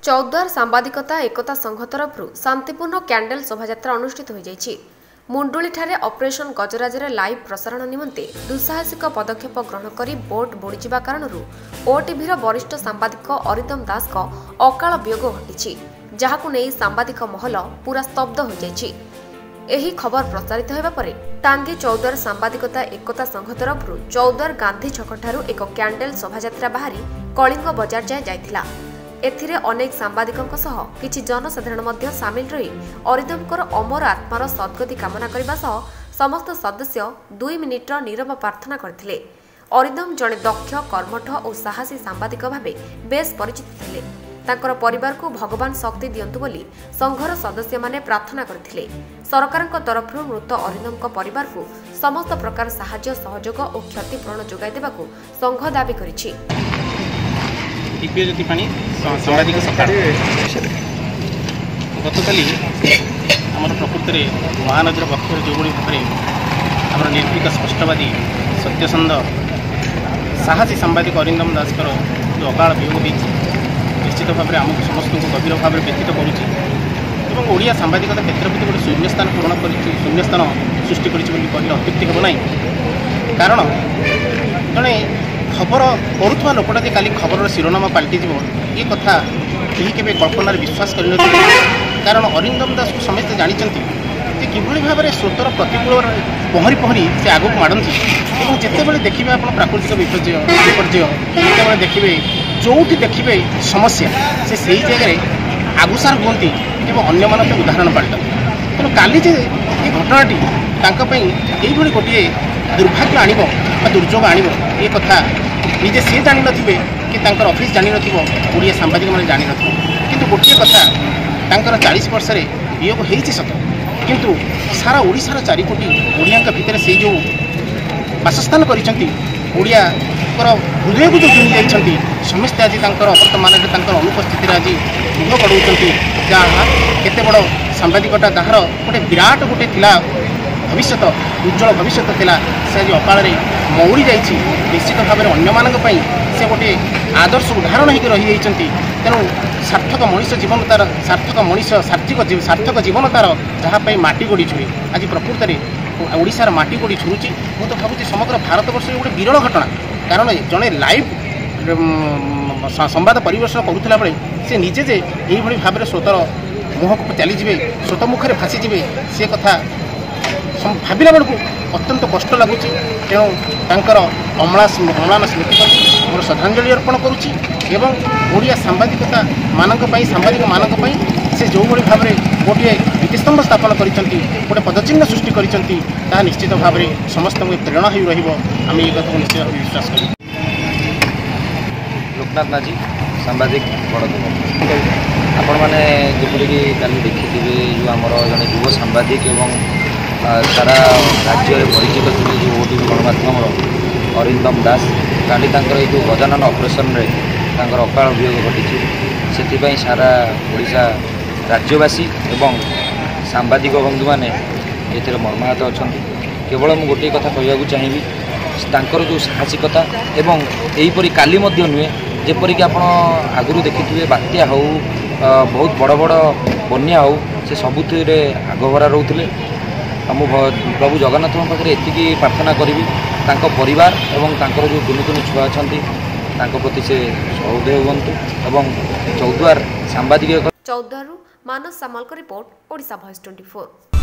चौद्वार सांबादिकता एकता संघ तरफ शांतिपूर्ण कैंडल शोभायात्रा अनुष्ठित हो जाइछि। मुंडुलीठारे ऑपरेशन गजराजरे लाइव प्रसारण निमंते दुस्साहसिक पदक्षेप ग्रहण करी बोट बुड़ीजिबा कारणरू ओटीभीर वरिष्ठ सांबादिक अरिदम दास को अकाल वियोग घटिछि, जहाकु नै सांबादिक महल पूरा स्तब्ध हो जाइछि। एही खबर प्रसारित होगा परे टांगी चौद्वार सांबादिकता एकता संघ तरफ चौद्वार गांधी छकठारू एक कैंडल शोभायात्रा बाहरी कलिंग बजार जाए जाइथिला। एथिरे अनेक सांबादिकों सह किछि जनसाधारण मध्य सामिल रही अरिदमकर अमर आत्मार सद्गति कामना करने सह समस्त सदस्य 2 मिनिटर नीरव प्रार्थना करथिले। अरिदम जड़े दक्ष कर्मठ और साहसी सांबादिक भावे बेस परिचित थिले। तांकर परिवार को भगवान शक्ति दियंतु बोली संघर सदस्य माने प्रार्थना करथिले। सरकारक तरफ मृत अरिदम परिवार को समस्त प्रकार साहाय्य सहयोग और क्षतिपूरण जोगाई देबाकू संघ दाबी करिछि। दिव्यज्योति पाणी सांबादिक सकाळ गतकाली आमर प्रकृत में महानगर पक्षर जो भाव में आम निर्भीक स्पष्टवादी सत्यसंध साहसी सांबादिक अरिंदम दास जो अकाल वियोग निश्चित भाव में आमको समस्त को गभीर भाव में व्यतीत करुँचा सांबादिकता क्षेत्र प्रति गोटे शून्यस्थान पूरण कर शून्यस्थान सृष्टि कर अत्युक्ति हम ना। कारण जड़े खबर करुवा लोकटा जे काली खबर शिरोनामा पलटिज ये कथा कहीं के कल्पनार विश्वास कर। कारण अरिंदम दास को समस्त जानते कि भाव में स्रोतर प्रतिकूल पहरी पहरी से आगक माड़ती और जितेबाला देखिए आप प्राकृतिक विपर्य जितेबाला देखिए जोटी देखिए समस्या से जगह आगुसार हुंती और अन्य उदाहरण पाल्टा। तेणु काली जे ये घटनाटी ये गोटे दुर्भाग्य आण दुर्योग आण ये कथा निजे सी जान नी कि ऑफिस जान नड़िया सांबादिक मैंने जान कि गोटे कथा 40 वर्ष वियोग हो सत किंतु सारा ओडिशार 4 कोटी ओडिया भितर से जो बासस्थान करिया हृदय को जो जुनी जाती समस्ते आज वर्तमान अनुपस्थित आज मुह बढ़ाऊँ जहाँ केते बड़ सांबादिकता जहाँ गोटे विराट गोटे भविष्य उज्जवल भविष्य थिला से आज अकाल मौड़ी जाइए। निश्चित भाव में अन्य से गोटे आदर्श उदाहरण होकर रही जाती। तेणु सार्थक मनीष जीवन तार सार्थक मनीष सार्थक जीवन तार जहाँपाई माटी गोड़ी छुए आज प्रकृत में ओडिशार माटी गोड़ी छुरुची। मु तो भावुँ समग्र भारतवर्ष गोटे विरल घटना। कारण जड़े लाइव संवाद परिवेषण करुला बेले से निजे जे यही भाव में स्रोतर मुह को चलीजे स्रोत मुखे भासीजे से कथा भाविला बेलू अत्यंत कष्ट लगुच। तेणु अम्लान स्मृति मोर श्रद्धांजलि अर्पण करुच्ची एवं ओडिया सांबादिकता सांबादिक मानी से जो भाव में गोटे भित्तिस्तंभ स्थापन कर गोटे पदचिह्न सृष्टि कर निश्चित भाव में समस्त प्रेरणा हो रही ये कथा निश्चित भाव विश्वास कर। लोकनाथ माझी सांबादिक बड़देव आपण मैंने जमीक कल देखिए जो आमर जड़े युव सांबादिक एवं सारा राज्य में परिचित थे जो ओटीवी गणमाध्यम अरिंदम दास काली जो गजानन ऑपरेशन रे अकाल वियोग घटी से सारा ओडिशा राज्यवासी एवं सांबादिक बंधु मैंने ये मर्माहत अच्छा। केवल मुझे गोटे कथा कहूँ चाहिए जो साहसिकता एवं यहीपरी काली नुहे जेपरिक आप आगु देखिए बात्या हो बहुत बड़ बड़ बन्या हो से सबुथ आगभरा रोते। मु प्रभु जगन्नाथ पाखे एति प्रार्थना करी परिवार एवं जो कुनि कुनि छुआ अच्छा प्रति से सहृदय हुंतु एवं चौद्वार सांबादिक चौद्वारू मानस सामल रिपोर्ट ओडिशा वॉइस 24।